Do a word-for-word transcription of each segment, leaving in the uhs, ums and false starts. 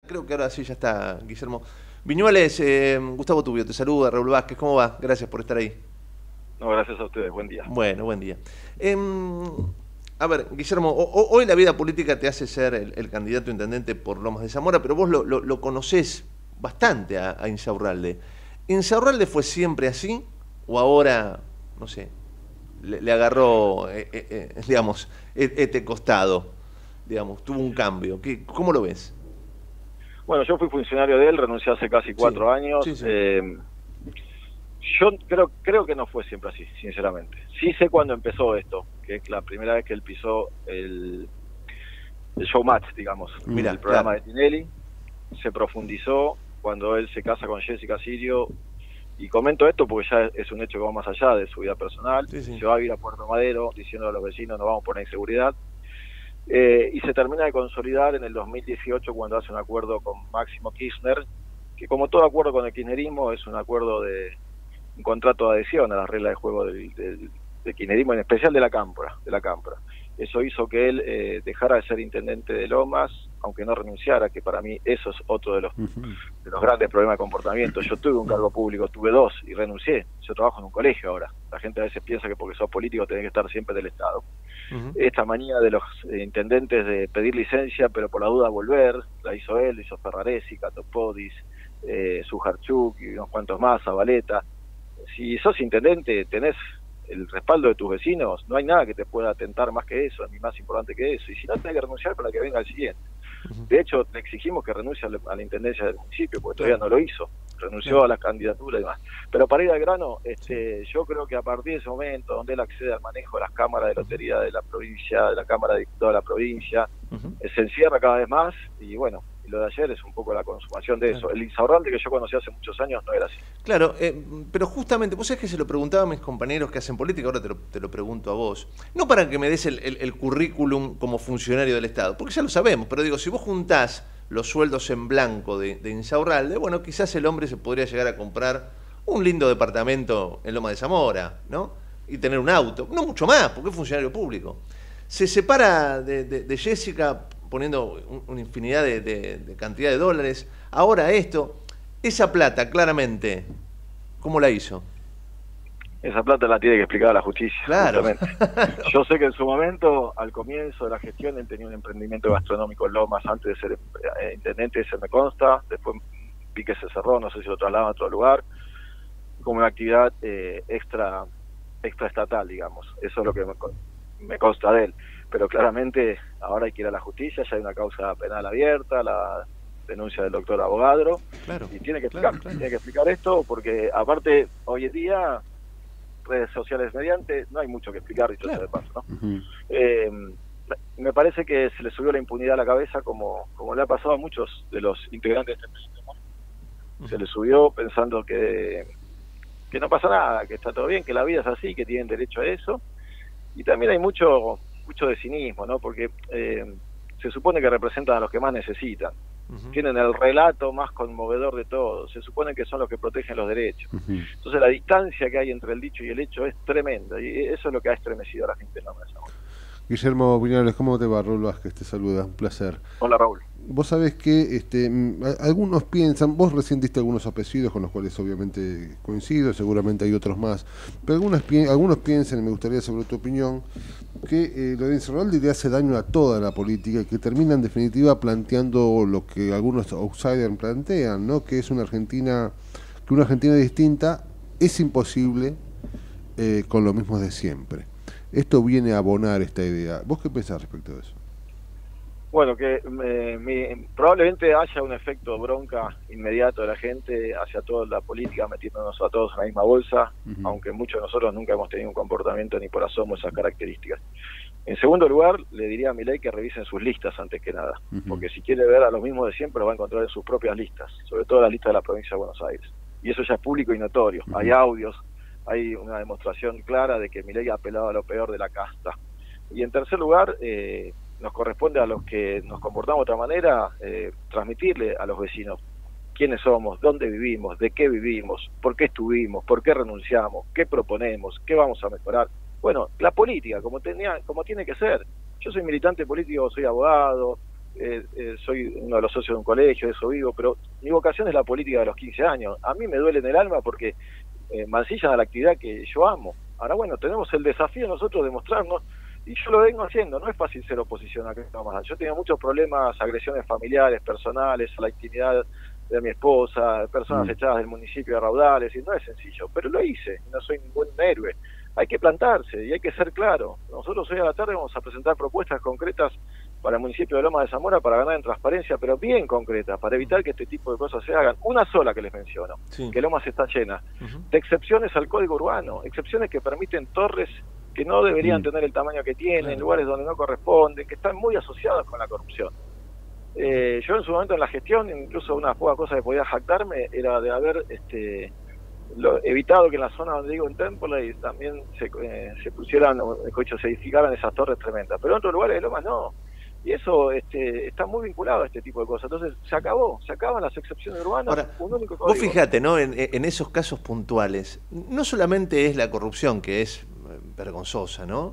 Creo que ahora sí ya está, Guillermo. Viñuales, eh, Gustavo Tubio, te saluda, Raúl Vázquez, ¿cómo va? Gracias por estar ahí. No, gracias a ustedes. Buen día. Bueno, buen día. Eh, a ver, Guillermo, o, o, hoy la vida política te hace ser el, el candidato a intendente por Lomas de Zamora, pero vos lo, lo, lo conocés bastante a, a Insaurralde. ¿Insaurralde fue siempre así o ahora, no sé, le, le agarró, eh, eh, eh, digamos, este costado, digamos, tuvo un cambio? ¿Qué, ¿Cómo lo ves? Bueno, yo fui funcionario de él, renuncié hace casi Sí, cuatro años. sí, sí. Eh, yo creo creo que no fue siempre así, sinceramente. Sí sé cuándo empezó esto, que es la primera vez que él pisó el, el showmatch, digamos, Mirá, el programa claro. de Tinelli. Se profundizó cuando él se casa con Jessica Sirio. Y comento esto porque ya es un hecho que va más allá de su vida personal. Sí, sí. Se va a ir a Puerto Madero diciendo a los vecinos: no vamos por la inseguridad. Eh, y se termina de consolidar en el dos mil dieciocho cuando hace un acuerdo con Máximo Kirchner, que como todo acuerdo con el kirchnerismo es un acuerdo de un contrato de adhesión a las reglas de juego del, del, del kirchnerismo, en especial de la Cámpora. De la Cámpora. Eso hizo que él eh, dejara de ser intendente de Lomas, aunque no renunciara, que para mí eso es otro de los, Uh-huh. de los grandes problemas de comportamiento. Yo tuve un cargo público, tuve dos y renuncié. Yo trabajo en un colegio ahora. La gente a veces piensa que porque sos político tenés que estar siempre del Estado. Uh-huh. Esta manía de los eh, intendentes de pedir licencia, pero por la duda volver, la hizo él, la hizo Ferraresi, Catopodis, eh, Sujarchuk y unos cuantos más, Zabaleta. Si sos intendente, tenés el respaldo de tus vecinos, no hay nada que te pueda atentar más que eso, ni más importante que eso. Y si no, tenés que renunciar para que venga el siguiente. Uh-huh. De hecho, le exigimos que renuncie a la, a la intendencia del municipio, porque Claro. todavía no lo hizo. Renunció Claro. a las candidaturas y demás. Pero para ir al grano, este, yo creo que a partir de ese momento, donde él accede al manejo de las cámaras de lotería de la provincia, de la Cámara de Diputados de la provincia, Uh-huh. eh, se encierra cada vez más y bueno, y lo de ayer es un poco la consumación de eso. Claro. El Insaurralde que yo conocí hace muchos años no era así. Claro, eh, pero justamente, vos sabés que se lo preguntaba a mis compañeros que hacen política, ahora te lo, te lo pregunto a vos. No para que me des el, el, el currículum como funcionario del Estado, porque ya lo sabemos, pero digo, si vos juntás los sueldos en blanco de, de Insaurralde, bueno, quizás el hombre se podría llegar a comprar un lindo departamento en Loma de Zamora, ¿no? Y tener un auto, no mucho más, porque es funcionario público. Se separa de, de, de Jessica poniendo un, una infinidad de, de, de cantidad de dólares. Ahora esto, esa plata, claramente, ¿cómo la hizo? Esa plata la tiene que explicar a la justicia, Claro. justamente. Yo sé que en su momento, al comienzo de la gestión, él tenía un emprendimiento gastronómico en Lomas antes de ser eh, intendente, se me consta. Después vi que se cerró, no sé si lo trasladaron a otro lugar, como una actividad eh, extra extraestatal, digamos. Eso es lo que me, me consta de él. Pero claramente ahora hay que ir a la justicia, ya hay una causa penal abierta, la denuncia del doctor Abogadro, Claro, y tiene que explicar, claro, claro. tiene que explicar esto, porque aparte hoy en día, redes sociales mediante, no hay mucho que explicar, dicho sea de paso, ¿no? Uh-huh. Eh, me parece que se le subió la impunidad a la cabeza, como, como le ha pasado a muchos de los integrantes de este presidente. Uh-huh. Se le subió pensando que, que no pasa nada, que está todo bien, que la vida es así, que tienen derecho a eso. Y también hay mucho mucho de cinismo, ¿no? Porque eh, se supone que representan a los que más necesitan. Uh-huh. Tienen el relato más conmovedor de todos. Se supone que son los que protegen los derechos. Uh-huh. Entonces la distancia que hay entre el dicho y el hecho es tremenda. Y eso es lo que ha estremecido a la gente en la mesa. Guillermo Viñuales, ¿cómo te va? Raúl Vázquez te saluda, un placer. Hola, Raúl. Vos sabés que este, algunos piensan, vos recién diste algunos apellidos con los cuales obviamente coincido, seguramente hay otros más, pero algunos, algunos piensan, y me gustaría saber tu opinión, que eh, lo de Insaurralde le hace daño a toda la política y que termina en definitiva planteando lo que algunos outsiders plantean, ¿no? Que es una Argentina, que una Argentina distinta es imposible eh, con lo mismo de siempre. Esto viene a abonar esta idea. ¿Vos qué pensás respecto de eso? Bueno, que eh, mi, probablemente haya un efecto bronca inmediato de la gente hacia toda la política, metiéndonos a todos en la misma bolsa, uh-huh. aunque muchos de nosotros nunca hemos tenido un comportamiento ni por asomo esas características. En segundo lugar, le diría a Milei que revisen sus listas antes que nada, uh-huh. porque si quiere ver a los mismos de siempre, lo va a encontrar en sus propias listas, sobre todo las listas de la provincia de Buenos Aires. Y eso ya es público y notorio. Uh-huh. Hay audios, hay una demostración clara de que Milei ha apelado a lo peor de la casta. Y en tercer lugar, eh, nos corresponde a los que nos comportamos de otra manera, eh, transmitirle a los vecinos quiénes somos, dónde vivimos, de qué vivimos, por qué estuvimos, por qué renunciamos, qué proponemos, qué vamos a mejorar. Bueno, la política, como tenía, como tiene que ser. Yo soy militante político, soy abogado, eh, eh, soy uno de los socios de un colegio, de eso vivo, pero mi vocación es la política de los quince años. A mí me duele en el alma porque eh, mancillan a la actividad que yo amo. Ahora bueno, tenemos el desafío nosotros de mostrarnos, y yo lo vengo haciendo, no es fácil ser oposición acá. Yo tenía muchos problemas, agresiones familiares, personales, a la intimidad de mi esposa, personas mm. echadas del municipio de Raudales, y no es sencillo, pero lo hice, no soy ningún héroe. Hay que plantarse y hay que ser claro. Nosotros hoy a la tarde vamos a presentar propuestas concretas para el municipio de Lomas de Zamora para ganar en transparencia, pero bien concretas, para evitar que este tipo de cosas se hagan. Una sola que les menciono, sí. que Lomas está llena, uh-huh. de excepciones al código urbano, excepciones que permiten torres que no deberían uh-huh. tener el tamaño que tienen, uh-huh. lugares donde no corresponden, que están muy asociados con la corrupción. Eh, yo en su momento en la gestión, incluso una pocas cosas que podía jactarme, era de haber este, lo, evitado que en la zona donde digo en Temple también se, eh, se pusieran, o se edificaran esas torres tremendas, pero en otros lugares de Lomas no. Y eso este, está muy vinculado a este tipo de cosas. Entonces se acabó, se acaban las excepciones urbanas. Ahora, un único código. Vos fíjate, ¿no? En, en esos casos puntuales, no solamente es la corrupción, que es vergonzosa, ¿no?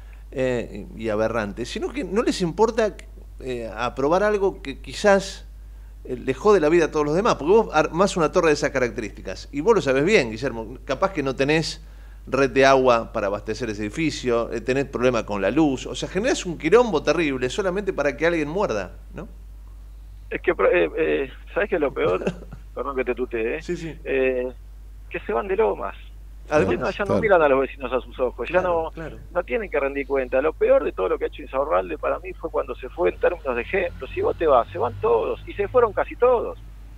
Eh, y aberrante, sino que no les importa eh, aprobar algo que quizás eh, le jode la vida a todos los demás, porque vos armás una torre de esas características, y vos lo sabés bien, Guillermo, capaz que no tenés red de agua para abastecer ese edificio, eh, tenés problema con la luz, o sea, generás un quilombo terrible solamente para que alguien muerda, ¿no? Es que, eh, eh, ¿sabés qué es lo peor? Perdón que te tutee, ¿eh? Sí, sí. Eh, que se van de Lomas. Además, no, ya claro. no miran a los vecinos a sus ojos, ya claro, no, claro. no tienen que rendir cuenta. Lo peor de todo lo que ha hecho Insaurralde para mí fue cuando se fue en términos de ejemplo. Si vos te vas, se van todos, y se fueron casi todos,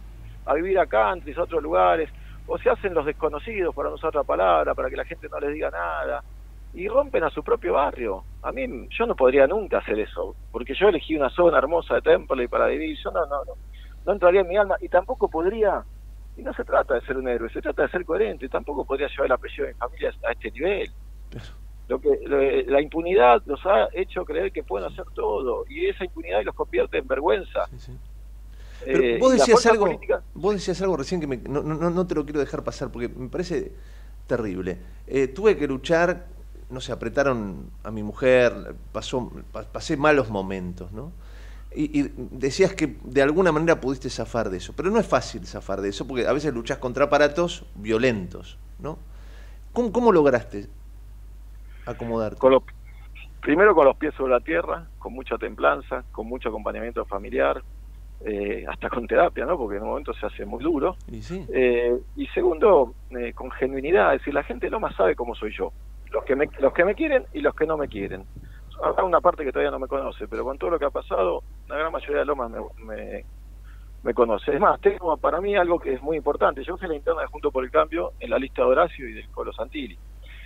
a vivir a countries, a otros lugares, o se hacen los desconocidos, para no usar otra palabra, para que la gente no les diga nada, y rompen a su propio barrio. A mí, yo no podría nunca hacer eso, porque yo elegí una zona hermosa de Temple para vivir, yo no, no, no, no entraría en mi alma, y tampoco podría. Y no se trata de ser un héroe, se trata de ser coherente. Tampoco podría llevar el apellido de mi familia a este nivel. Lo que lo, la impunidad los ha hecho creer que pueden hacer todo, y esa impunidad los convierte en vergüenza. Sí, sí. Pero eh, vos decías algo, política... vos decías algo recién que me, no, no, no te lo quiero dejar pasar porque me parece terrible. Eh, tuve que luchar, no sé, apretaron a mi mujer, pasó, pasé malos momentos, ¿no? Y, y decías que de alguna manera pudiste zafar de eso, pero no es fácil zafar de eso porque a veces luchás contra aparatos violentos, ¿no? ¿Cómo, cómo lograste acomodarte? Con los, primero con los pies sobre la tierra, con mucha templanza, con mucho acompañamiento familiar, eh, hasta con terapia, ¿no? Porque en un momento se hace muy duro. Y, sí. eh, y segundo, eh, con genuinidad, es decir, la gente no más sabe cómo soy yo, los que me, los que me quieren y los que no me quieren. Habrá una parte que todavía no me conoce, pero con todo lo que ha pasado, la gran mayoría de Lomas me, me, me conoce. Es más, tengo para mí algo que es muy importante. Yo fui la interna de Juntos por el Cambio en la lista de Horacio y del Colo Santilli.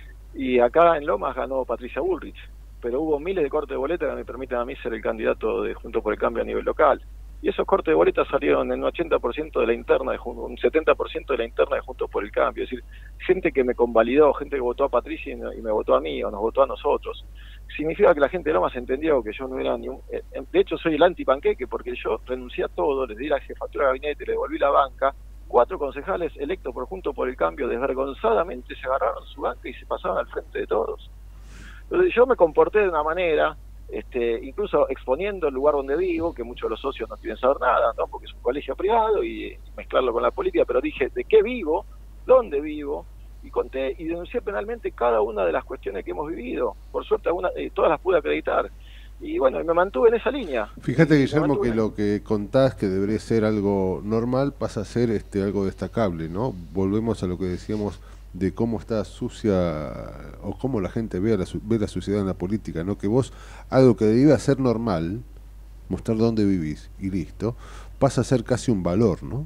Y acá en Lomas ganó Patricia Bullrich, pero hubo miles de cortes de boleta que me permiten a mí ser el candidato de Juntos por el Cambio a nivel local. Y esos cortes de boletas salieron en un ochenta por ciento de la interna, de un setenta por ciento de la interna de Juntos por el Cambio. Es decir, gente que me convalidó, gente que votó a Patricia y me votó a mí, o nos votó a nosotros. Significa que la gente de Lomas entendió que yo no era ni un... De hecho, soy el anti-panqueque, porque yo renuncié a todo, les di la jefatura de gabinete, le devolví la banca. Cuatro concejales electos por Juntos por el Cambio desvergonzadamente se agarraron su banca y se pasaban al frente de todos. Entonces yo me comporté de una manera... Este, incluso exponiendo el lugar donde vivo, que muchos de los socios no quieren saber nada, ¿no? Porque es un colegio privado, y, y mezclarlo con la política, pero dije de qué vivo, dónde vivo, y conté y denuncié penalmente cada una de las cuestiones que hemos vivido. Por suerte alguna, eh, todas las pude acreditar, y bueno, y me mantuve en esa línea. Fíjate, Guillermo, que lo que contás que debería ser algo normal pasa a ser este algo destacable, ¿no? Volvemos a lo que decíamos de cómo está sucia o cómo la gente ve, a la, ve la suciedad en la política, ¿no? Que vos, algo que debía ser normal, mostrar dónde vivís y listo, pasa a ser casi un valor, ¿no?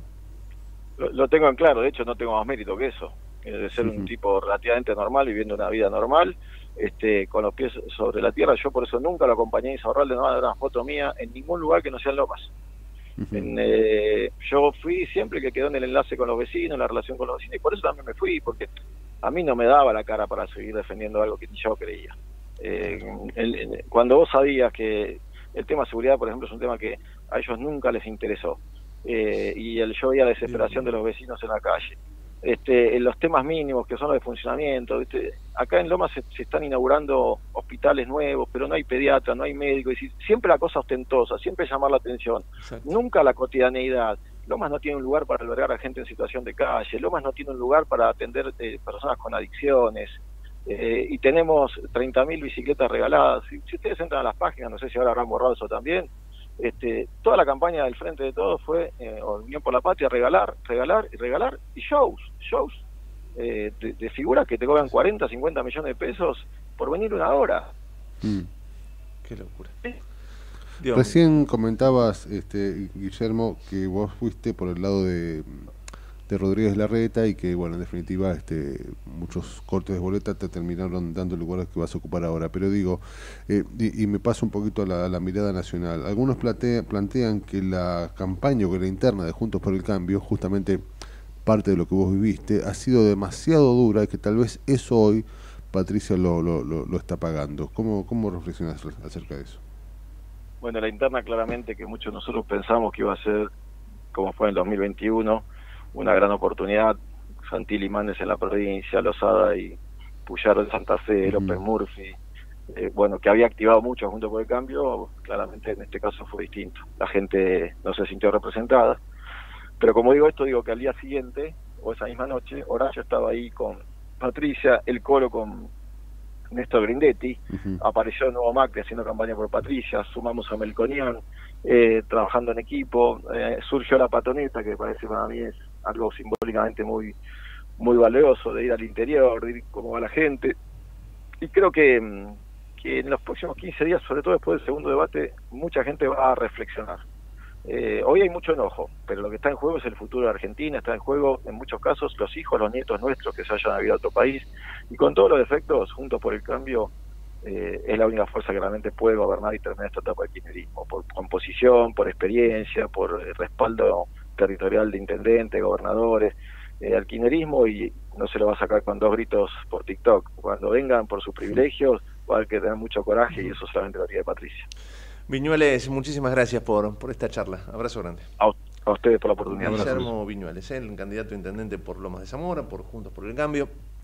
Lo, lo tengo en claro, de hecho no tengo más mérito que eso, de ser uh-huh. un tipo relativamente normal, viviendo una vida normal, este, con los pies sobre la tierra. Yo por eso nunca lo acompañé a Insaurralde, no va a dar una foto mía en ningún lugar que no sea en Lomas. Uh-huh. En, eh, yo fui siempre que quedó en el enlace con los vecinos, en la relación con los vecinos, y por eso también me fui, porque a mí no me daba la cara para seguir defendiendo algo que ni yo creía. Eh, el, el, cuando vos sabías que el tema de seguridad, por ejemplo, es un tema que a ellos nunca les interesó, eh, y el, yo veía la desesperación de los vecinos en la calle, este, en los temas mínimos que son los de funcionamiento. ¿Viste? Acá en Lomas se, se están inaugurando hospitales nuevos, pero no hay pediatra, no hay médico, y siempre la cosa ostentosa, siempre llamar la atención, Exacto. nunca la cotidianeidad. Lomas no tiene un lugar para albergar a gente en situación de calle, Lomas no tiene un lugar para atender eh, personas con adicciones, eh, y tenemos treinta mil bicicletas regaladas. Si, si ustedes entran a las páginas, no sé si ahora habrán borrado eso también, este, toda la campaña del Frente de Todos fue, eh, Unión por la Patria, regalar, regalar y regalar, y shows, shows eh, de, de figuras que te cobran cuarenta, cincuenta millones de pesos por venir una hora. Mm. Qué locura. ¿Sí? Dios Recién mío. comentabas, este, Guillermo, que vos fuiste por el lado de, de Rodríguez Larreta y que, bueno, en definitiva, este, muchos cortes de boleta te terminaron dando lugares que vas a ocupar ahora. Pero digo, eh, y, y me paso un poquito a la, a la mirada nacional. Algunos plantea, plantean que la campaña o que la interna de Juntos por el Cambio, justamente parte de lo que vos viviste, ha sido demasiado dura y que tal vez eso hoy Patricia lo, lo, lo, lo está pagando. ¿Cómo, cómo reflexionás acerca de eso? Bueno, la interna claramente que muchos de nosotros pensamos que iba a ser, como fue en el dos mil veintiuno, una gran oportunidad. Santilli Manes en la provincia, Lozada y Puyaro en Santa Fe, uh-huh. López Murphy, eh, bueno, que había activado mucho Junto por el Cambio, claramente en este caso fue distinto. La gente no se sintió representada, pero como digo esto, digo que al día siguiente, o esa misma noche, Horacio estaba ahí con Patricia, el Colo con Néstor Grindetti, uh-huh. apareció el nuevo Macri haciendo campaña por Patricia, sumamos a Melconian, eh, trabajando en equipo, eh, surgió la patoneta, que parece para mí es algo simbólicamente muy muy valioso, de ir al interior, de ir cómo va la gente, y creo que, que en los próximos quince días, sobre todo después del segundo debate, mucha gente va a reflexionar. Eh, hoy hay mucho enojo, pero lo que está en juego es el futuro de Argentina, está en juego en muchos casos los hijos, los nietos nuestros que se hayan habido a otro país, y con todos los defectos, Juntos por el Cambio eh, es la única fuerza que realmente puede gobernar y terminar esta etapa del kirchnerismo, por composición, por experiencia, por eh, respaldo territorial de intendentes, gobernadores, eh, al kirchnerismo, y no se lo va a sacar con dos gritos por TikTok. Cuando vengan por sus privilegios va a haber que tener mucho coraje, y eso solamente lo tiene Patricia. Viñuales, muchísimas gracias por, por esta charla. Abrazo grande. A, a ustedes por la oportunidad. Guillermo Viñuales, el candidato a intendente por Lomas de Zamora, por Juntos por el Cambio.